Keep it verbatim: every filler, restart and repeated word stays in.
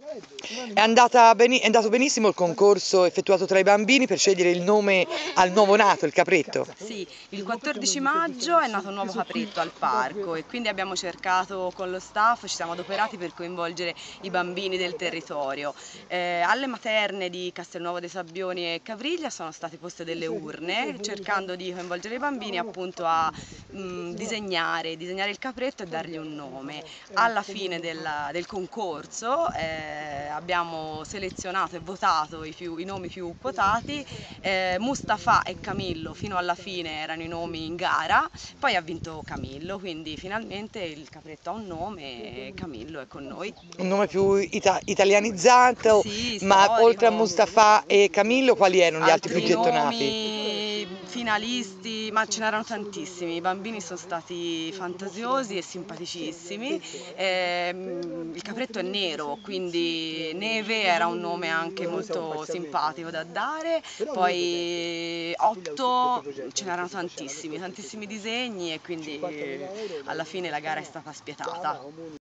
È, andata beni- è andato benissimo il concorso effettuato tra i bambini per scegliere il nome al nuovo nato, il capretto? Sì, il quattordici maggio è nato un nuovo capretto al parco e quindi abbiamo cercato con lo staff, ci siamo adoperati per coinvolgere i bambini del territorio. Eh, alle materne di Castelnuovo dei Sabbioni e Cavriglia sono state poste delle urne cercando di coinvolgere i bambini appunto a mh, disegnare, disegnare il capretto e dargli un nome. Alla fine della, del concorso eh, abbiamo selezionato e votato i, più, i nomi più quotati. eh, Mustafa e Camillo fino alla fine erano i nomi in gara, poi ha vinto Camillo, quindi finalmente il capretto ha un nome e Camillo è con noi. Un nome più ita- italianizzato, Sì, ma oltre a storico. Mustafa e Camillo, quali erano gli altri più Altri gettonati? nomi finalisti, ma ce n'erano tantissimi, i bambini sono stati fantasiosi e simpaticissimi. Ehm, il capretto è nero, quindi Neve era un nome anche molto simpatico da dare, poi otto ce n'erano tantissimi, tantissimi disegni e quindi alla fine la gara è stata spietata.